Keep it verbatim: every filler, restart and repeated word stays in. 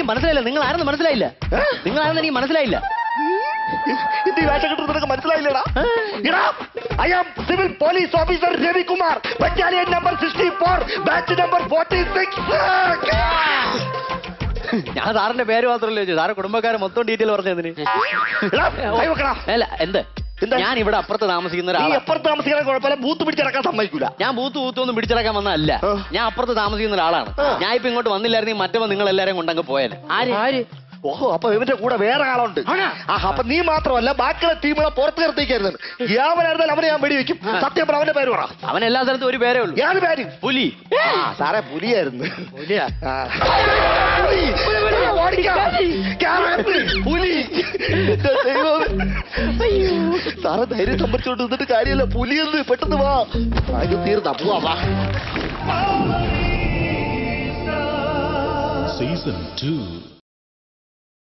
മനസ്സിലായില്ല, നിങ്ങൾ ആരെന്ന് മനസ്സിലായില്ല, നിങ്ങൾ ആരെന്ന് എനിക്ക് മനസ്സിലായില്ല. ഇത് ഈ വേഷം കിട്ടുന്നത് നിനക്ക് മനസ്സിലായില്ലടാ? I am civil police officer Ravikumar, battalion number sixty four, batch number forty six. ഞാൻ സാറിന്റെ പേര് മാത്രമല്ലേ ചോദിച്ചു, സാറ് കുടുംബക്കാരെ മൊത്തം ഡീറ്റെയിൽ പറഞ്ഞതിന്. അല്ല എന്ത്, ഞാൻ ഇവിടെ അപ്പുറത്ത് താമസിക്കുന്ന ഒരാളാണ്. അപ്പുറത്ത് താമസിക്കാൻ കുഴപ്പമില്ല, ബൂത്ത് പിടിച്ചടക്കാൻ സമ്മതിക്കൂല. ഞാൻ ബൂത്ത് ബൂത്തൊന്നും പിടിച്ചടക്കാൻ വന്നതല്ല, ഞാൻ അപ്പുറത്ത് താമസിക്കുന്ന ഒരാളാണ്. ഞാൻ ഇപ്പൊ ഇങ്ങോട്ട് വന്നില്ലായിരുന്നെങ്കിൽ മറ്റവ നിങ്ങൾ എല്ലാരും കൊണ്ടങ്ങ് പോയാൽ. ആര്? ഓഹോ, അപ്പൊ ഇവന്റെ കൂടെ വേറെ ആളുണ്ട്. അപ്പൊ നീ മാത്രമല്ല ബാക്കിയുള്ള ടീമുകളെ പുറത്ത് നിർത്തിക്കരുത്. യാവനായിരുന്നാലും അവനെ ഞാൻ വെടിവെക്കും. സത്യം പറ, അവന്റെ പേര് പറ. അവൻ എല്ലാ സ്ഥലത്തും ഒരു പേരേ ഉള്ളൂ. ഏത് പേര്? പുലി. സാറേ പുലിയായിരുന്നു. പുലിയാ? പുലി. സാറെ ധൈര്യം സംഭരിച്ചോണ്ട് നിന്നിട്ട് കാര്യമല്ല, പുലിയെന്ന് പെട്ടെന്ന് വാ. അത് തീർന്നാ പോവാ. വാ. Season two.